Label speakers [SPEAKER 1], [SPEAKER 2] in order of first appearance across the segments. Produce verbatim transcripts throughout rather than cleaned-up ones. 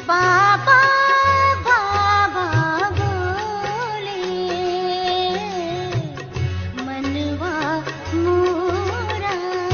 [SPEAKER 1] बाबा बाबा बोले मनवा मोरा।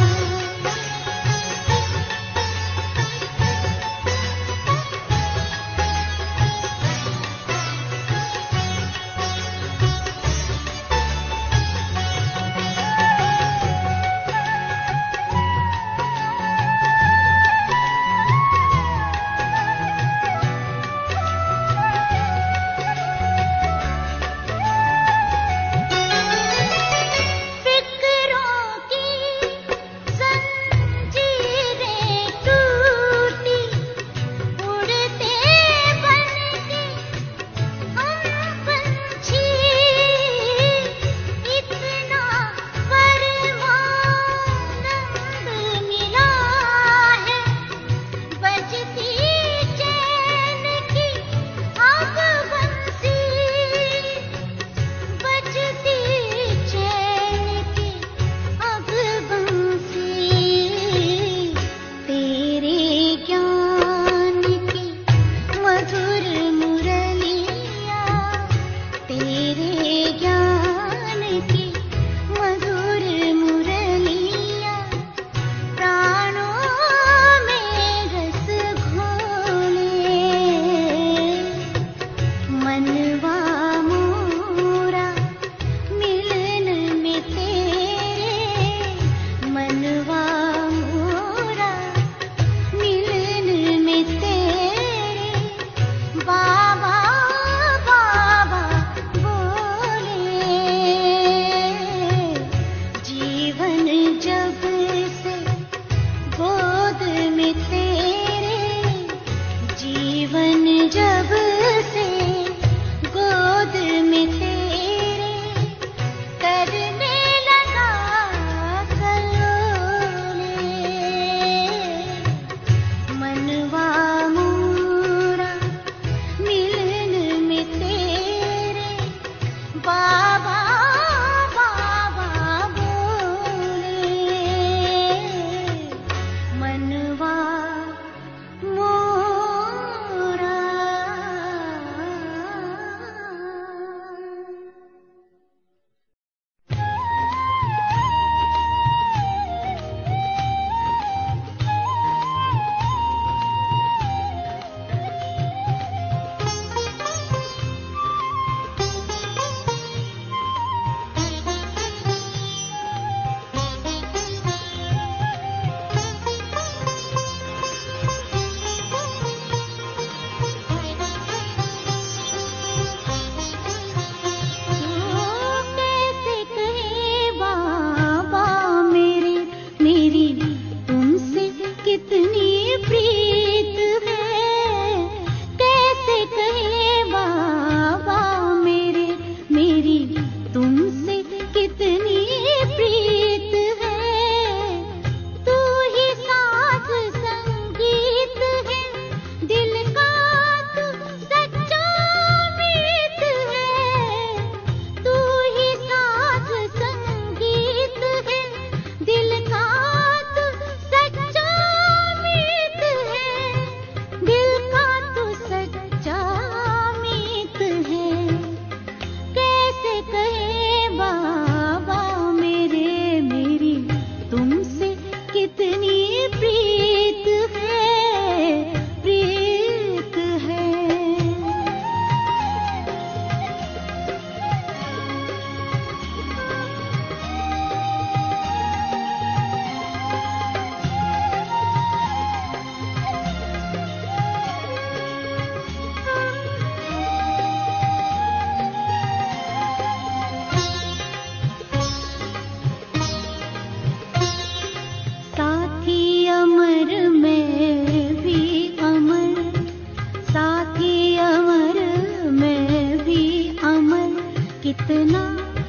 [SPEAKER 1] कितना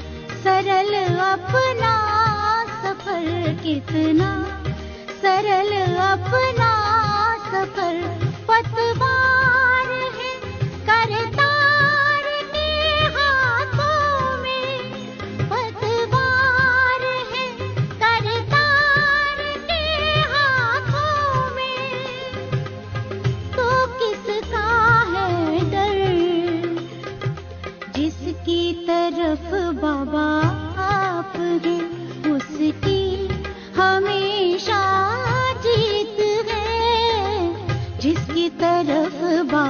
[SPEAKER 1] सरल अपना सफर, कितना सरल अपना सफर। पतवार है करतार के हाथों में, पतवार है करतार के हाथों में, तो किसका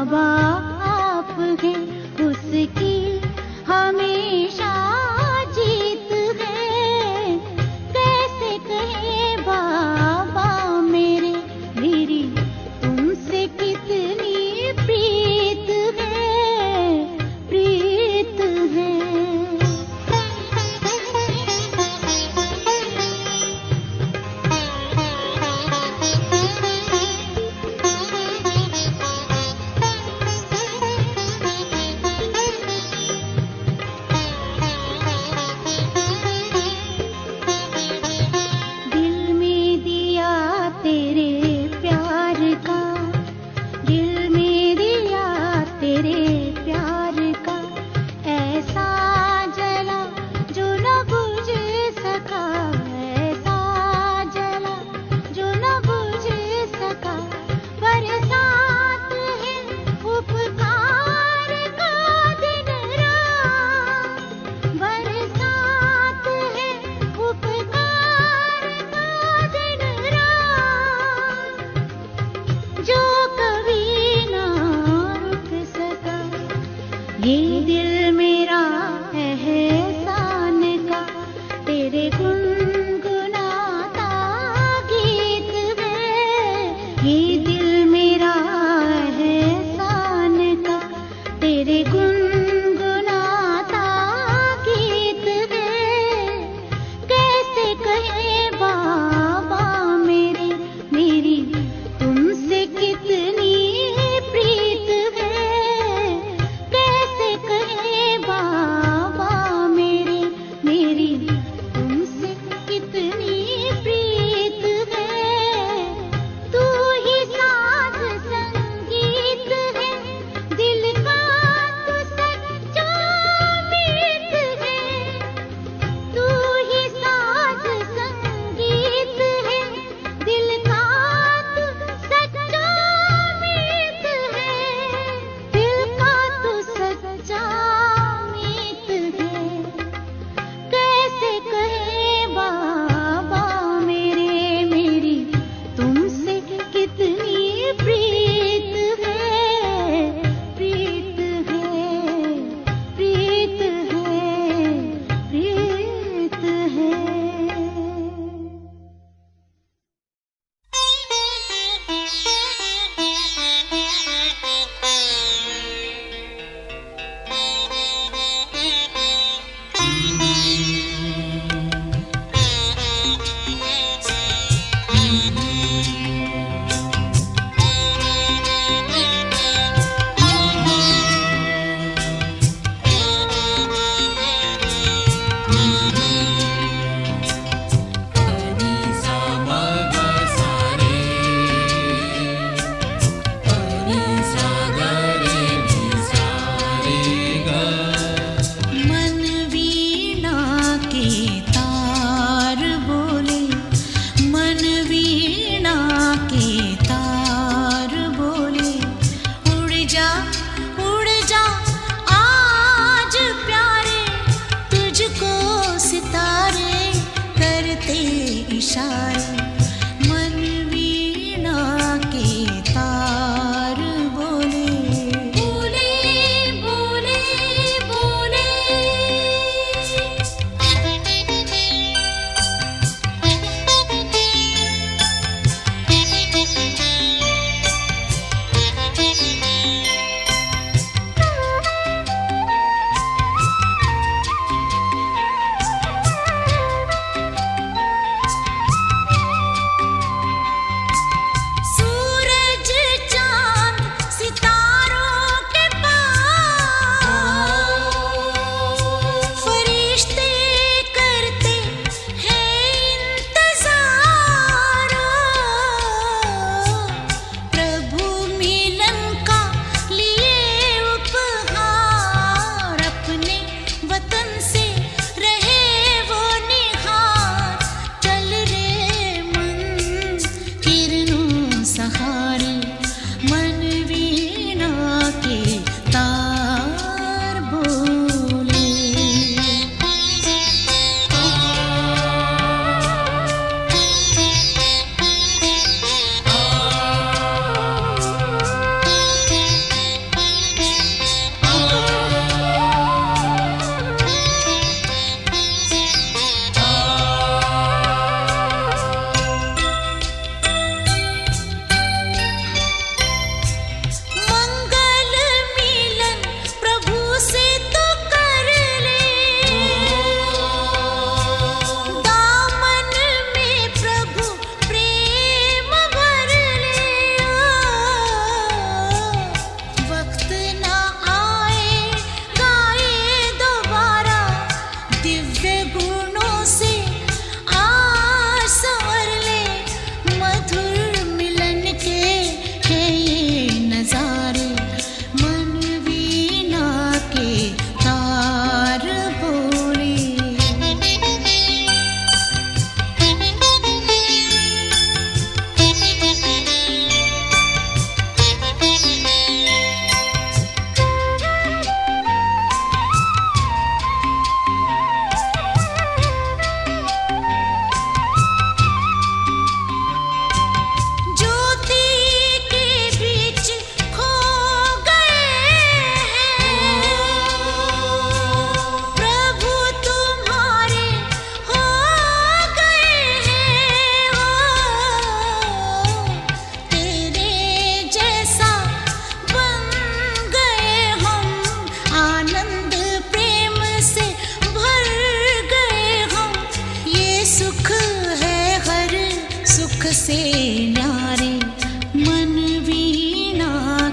[SPEAKER 1] बाबा आप हैं, उसकी हमेशा जीत है। कैसे कहे बाबा मेरे, मेरी तुमसे कितनी प्रीत है, प्रीत है।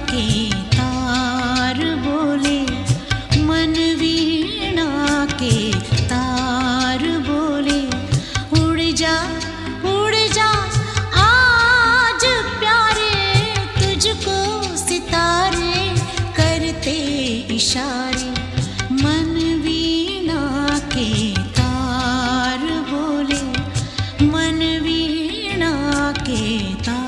[SPEAKER 1] के तार बोले, मन वीणा के तार बोले, उड़ जा उड़ जा आज प्यारे, तुझको सितारे करते इशारे। मन वीणा के तार बोले, मन वीणा के तार।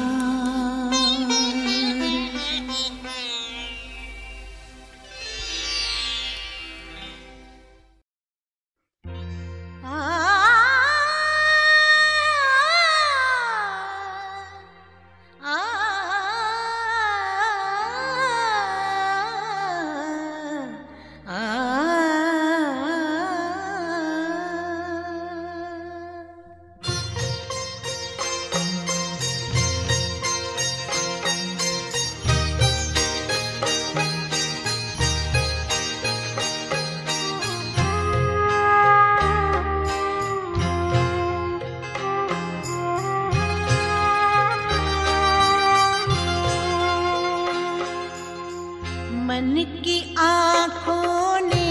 [SPEAKER 1] मन की आँखों ने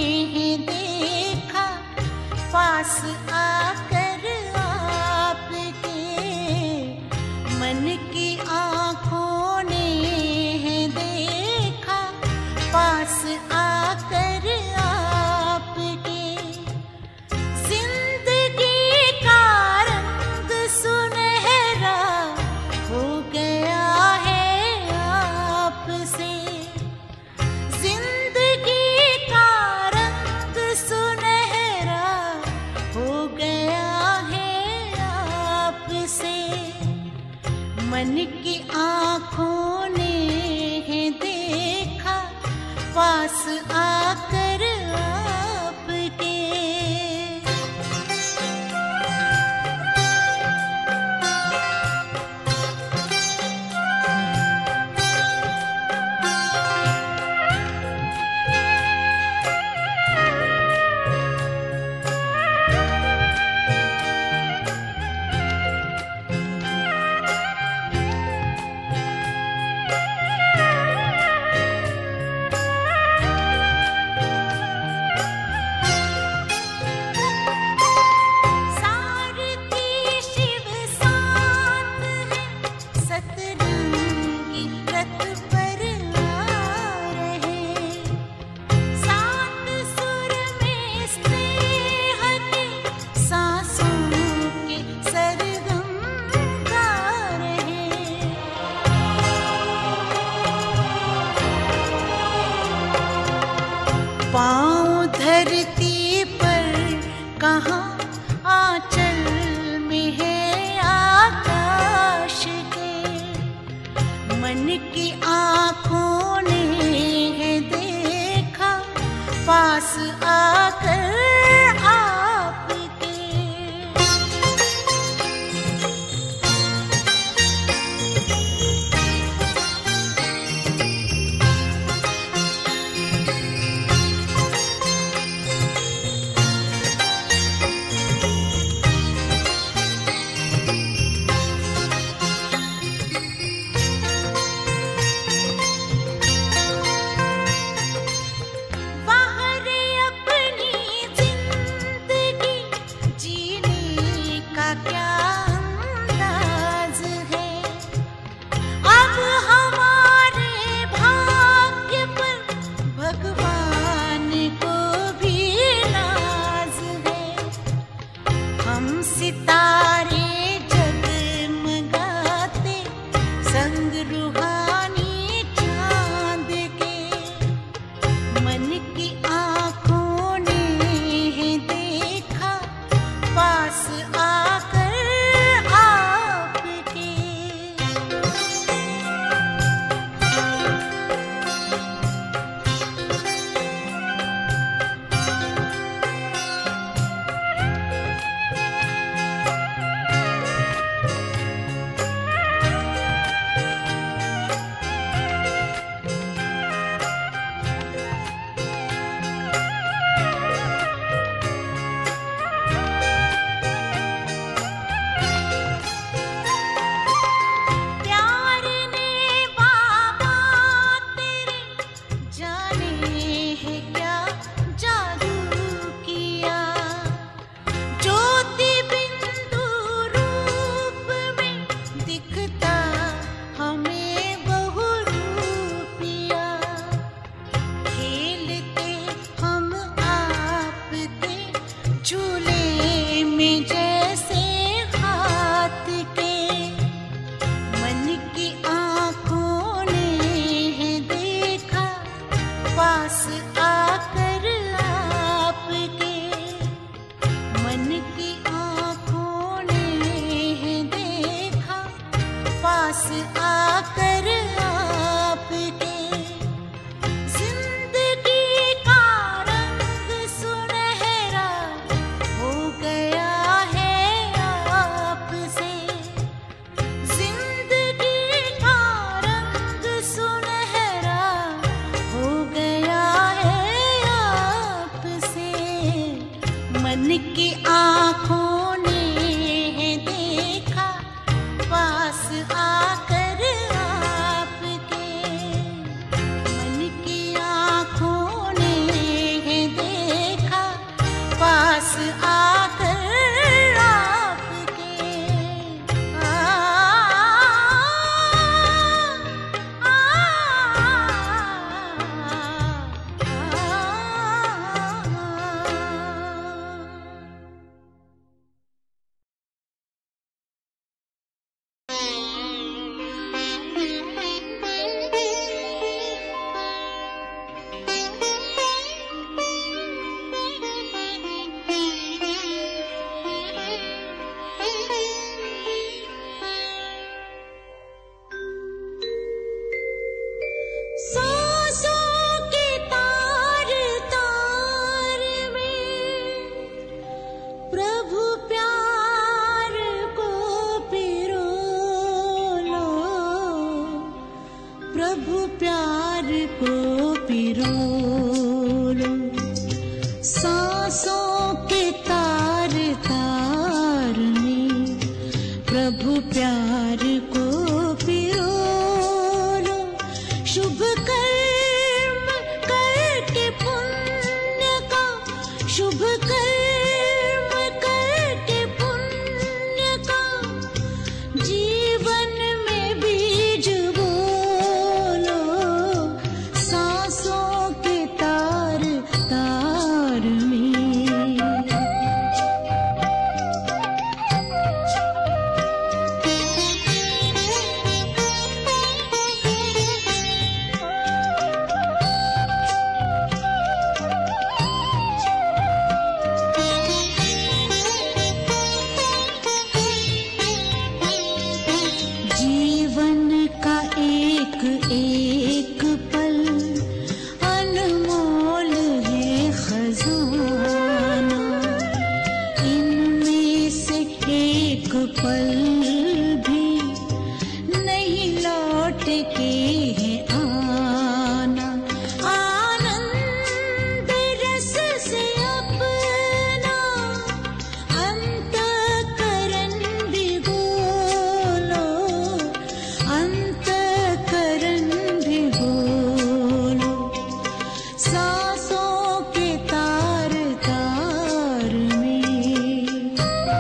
[SPEAKER 1] देखा पास आकर आपके, मन की आँखों ने देखा पास आकर आपके। जिंदगी का रंग सुनहरा हो गया है आपसे, मन की आँखों ने देखा पास आकर आपके। पाँव धरती पर कहाँ आंचल में है आकाश के, मन की आँखों ने देखा पास आकर आपके। बाहर पास आकर आपके मन की आँखों ने देखा, पास आकर आपके जिंदगी का रंग सुनहरा हो गया है आपसे, जिंदगी का रंग सुनहरा हो गया है आपसे। मन की आँखों ने देखा, पास आकर आपके मन की आँखों ने देखा, पास आकर आपके। आ, आ, सांसों के तार तार में प्रभु प्यार को पिरो लो, प्रभु प्यार को पिरो लो। सांसों के तार तार में प्रभु प्यार को पिरो लो। शुभ कर्म करके पुण्य का, शुभ कर्म करके पुण्य का जीवन में बीज बोलो। सांसों के तार तार में जीवन का एक एक पल अनमोल है खजाना, इनमें से एक पल भी नहीं लौट के है आना। आनंद रस से अपना अंतःकरण भिगो लो, अंतःकरण भिगो लो। सांसों के तार तार में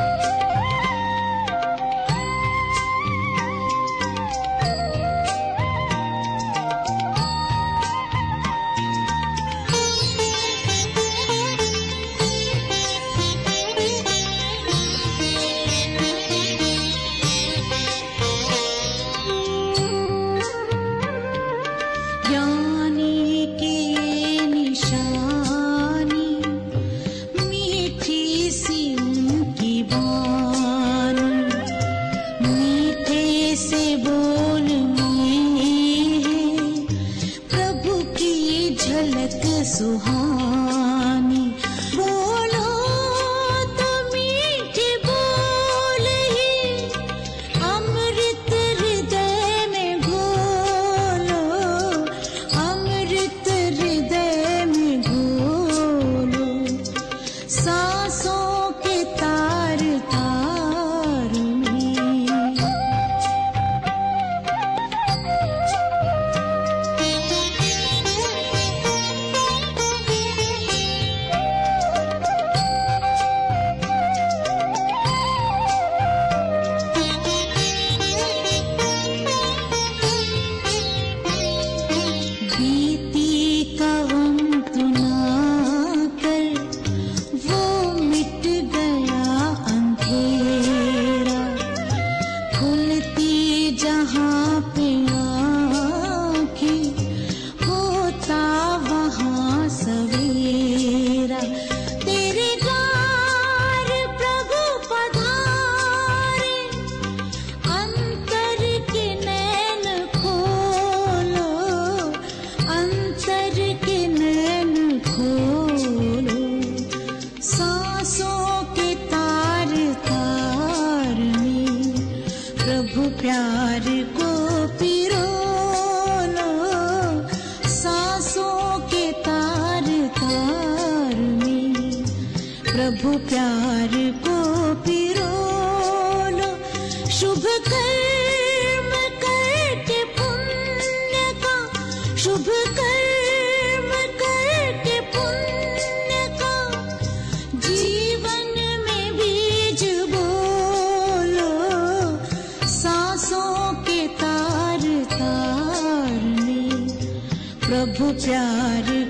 [SPEAKER 1] ज्ञानी की निशानी, मीठी सी उनकी वाणी, मीठे से बोल में है प्रभु की झलक सुहानी। बोलो तो मीठी बोल ही अमृत हृदय में घोलो, अमृत हृदय में घोलो। सांसों के तार तार में प्रभु प्यार को पिरो लो, शुभ कर्म करके पुण्य का, शुभ कर्म करके पुण्य का जीवन में बीज बोलो, सांसों के तार तार में प्रभु प्यार